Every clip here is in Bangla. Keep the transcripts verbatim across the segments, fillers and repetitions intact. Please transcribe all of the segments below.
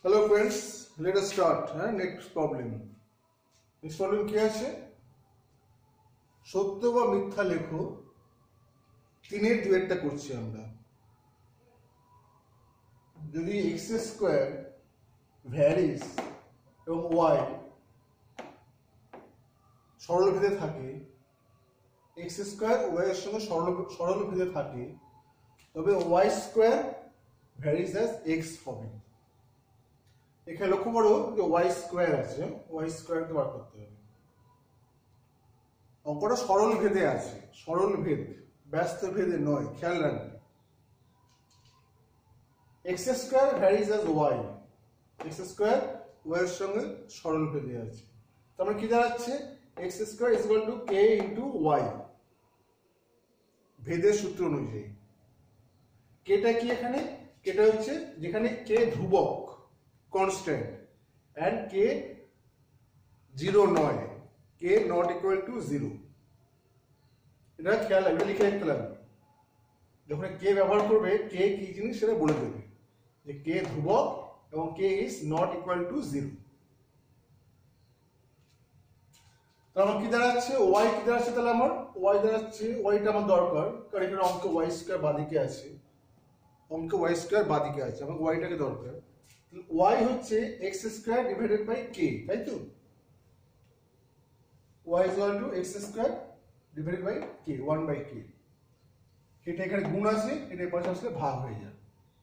Hello friends, let us start. Huh? Next problem. Next problem কি আছে? সত্য বা মিথ্যা লেখো। তিনের দুয়েরটা করছি আমরা। যদি x স্কয়ার ভ্যারিস এবং y সরলভেদে থাকে, x স্কয়ার y এর সঙ্গে সরল সরলভেদে থাকে, তবে y square varies as x হবে। এখানে লক্ষ্য করো যে y স্কয়ার আছে, y স্কয়ারকে বার করতে হবে। অঙ্কটা সরল ভেদে আছে, সরল ভেদ, ব্যস্ত ভেদে নয়, খেয়াল রাখবে। x square varies as y, x square y এর সঙ্গে সরল ভেদে আছে। তার মানে কি দাঁড়াচ্ছে? x square is equal to k into y, ভেদের সূত্র অনুযায়ী। কেটা কি এখানে? কেটা হচ্ছে যেখানে k ধ্রুবক, constant, and k জিরো নয়, k not equal to zero. এটা খেয়াল রাখবে, লিখে রাখতে লাগবে। যখন k ব্যবহার করবে, k কি জিনিস সেটা বলে দেবে যে k ধ্রুবক এবং k is not equal to zero. তাহলে আমার কি দাঁড়াচ্ছে? y কি দাঁড়াচ্ছে? তাহলে আমার y দাঁড়াচ্ছে, y টা আমার দরকার, কারণ এখানে অঙ্ক y স্কয়ার বাদিকে আছে, অঙ্ক y স্কয়ার বাদিকে আছে, আমার y টাকে দরকার। y হচ্ছে x square divided by k, তাই তো? y is equal to x square divided by k, one by k। এটা এখানে গুণ আছে, এটা পাশে আসলে ভাগ হয়ে যায়।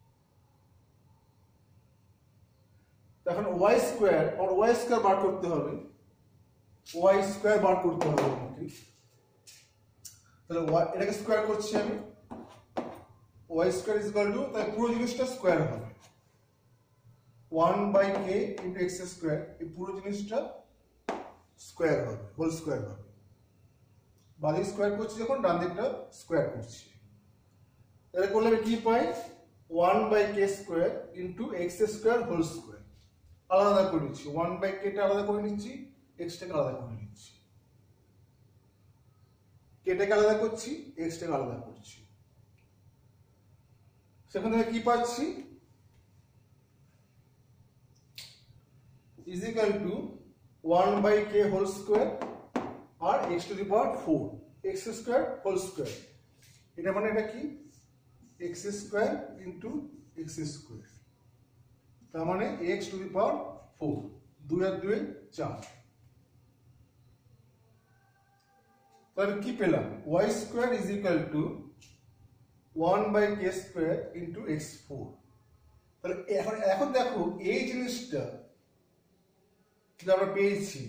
এখন y স্কয়ার আর y স্কয়ার বার করতে হবে, y স্কয়ার বার করতে হবে আমাকে। তাহলে এটাকে স্কয়ার করছি আমি, y square is equal to, তাই পুরো জিনিসটা স্কয়ার হবে, one by k into x square, এই পুরো জিনিসটা স্কয়ার হবে, হোল স্কয়ার হবে। বাদিক স্কয়ার করছি যখন, ডান দিকটা স্কয়ার করছি। তাহলে করলে আমি কি পাই? One by k square into x square whole square. আলাদা করে নিচ্ছি, ওয়ান বাই k টা আলাদা করে নিচ্ছি, x টাকে আলাদা করে নিচ্ছি। k টাকে আলাদা করছি, x টাকে আলাদা করছি। সেখান থেকে কি পাচ্ছি? is equal to one by k whole square আর x to the power four, x square whole square। এটা মানে এটা কি? x square into x square, তার মানে x to the power four, দুই আর দুই চার। তাহলে কি পেলাম? y square is equal to one by k square into x four. তাহলে এখন এখন দেখো এই জিনিসটা আমরা পেয়েছি,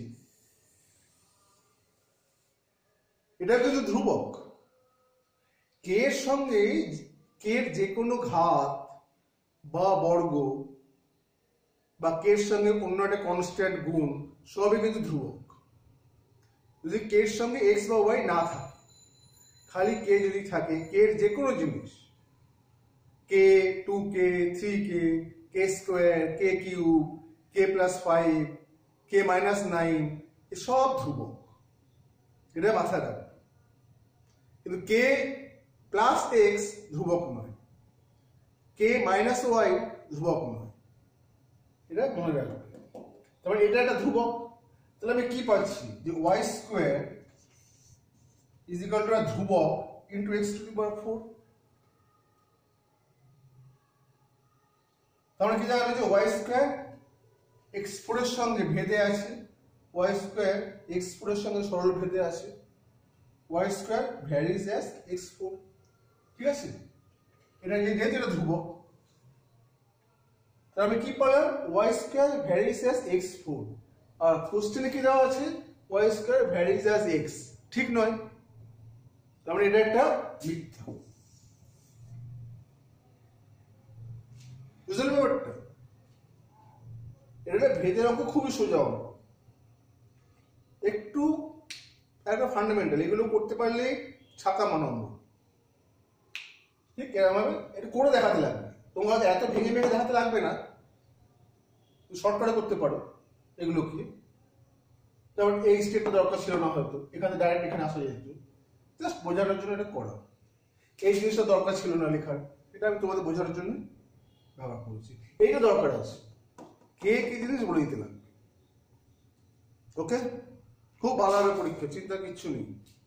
এটা কিন্তু ধ্রুবক। k এর সঙ্গে k এর যে কোনো ঘাত বা বর্গ বা k এর সঙ্গে অন্য একটা কনস্ট্যান্ট গুণ সবই কিন্তু ধ্রুবক। যদি k এর সঙ্গে x বা y না থাকে, খালি k যদি থাকে, k এর যে কোনো জিনিস, k, two k, three k, k square, k cube, k plus five, k minus nine, সব ধ্রুবক, এটা মাথায় রাখবে। কিন্তু k প্লাস এক্স ধ্রুবক নয়, k মাইনাস ওয়াই ধ্রুবক নয়, এটা মনে রাখবে। তারপরে এটা একটা ধ্রুবক। তাহলে আমি কি পাচ্ছি? যে Y square is equal to ধ্রুবক into X to the power four. তাহলে কি জানা যে ওয়াই স্কোয়ার এক্স ফোর এর সঙ্গে ভেদে আছে, y স্কয়ার x ফোর এর সঙ্গে সরল ভেদে আছে, y square varies as x four. ঠিক আছে? এটা যেহেতু এটা ধ্রুবক, তাহলে আমি কি পেলাম? y square varies as x four. আর কোশ্চেনে কি দেওয়া আছে? y square varies as x, ঠিক নয়। তার মানে এটা একটা মিথ্যা। বুঝলেন ব্যাপারটা? এটা ভেদের অঙ্ক খুবই সোজা অঙ্ক, একটু একটা ফান্ডামেন্টাল, এগুলো করতে পারলে ছাকা মানব। ঠিক এরকম ভাবে এটা করে দেখাতে লাগবে, তোমার এত ভেঙে ভেঙে দেখাতে লাগবে না, শর্টকাটে করতে পারো এগুলো কি। যেমন এই স্টেপটা দরকার ছিল না, হয়তো এখানে ডাইরেক্ট এখানে আসা যেত, জাস্ট বোঝানোর জন্য এটা করো। এই জিনিসটা দরকার ছিল না লেখার, এটা আমি তোমাদের বোঝানোর জন্য ব্যবহার করছি। এইটা দরকার আছে, কে কি জিনিস বলে দিতে লাগবে। ওকে, খুব ভালো হবে পরীক্ষা, চিন্তা কিচ্ছু নেই।